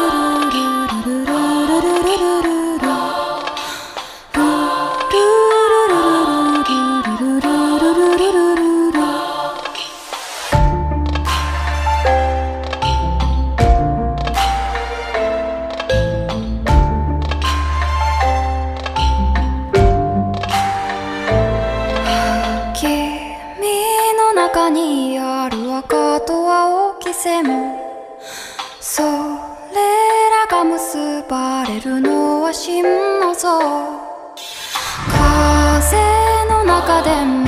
中にある赤と青き線、それらが結ばれるのは真の像。風の中でも